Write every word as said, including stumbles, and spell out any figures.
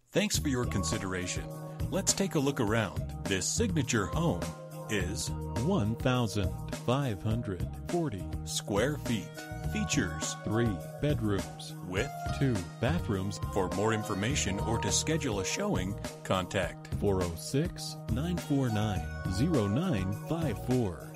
Thanks for your consideration. Let's take a look around. This signature home is one thousand five hundred forty square feet. Features three bedrooms with two bathrooms. For more information or to schedule a showing, contact four oh six, nine four nine, oh nine five four.